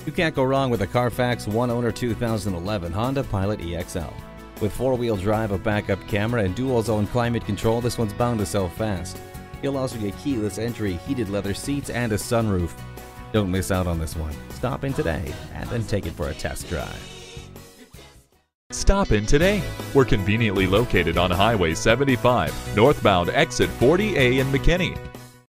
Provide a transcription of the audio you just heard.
You can't go wrong with a Carfax one-owner 2011 Honda Pilot EXL. With four-wheel drive, a backup camera, and dual-zone climate control, this one's bound to sell fast. You'll also get keyless entry, heated leather seats, and a sunroof. Don't miss out on this one. Stop in today and then take it for a test drive. Stop in today. We're conveniently located on Highway 75, northbound exit 40A in McKinney.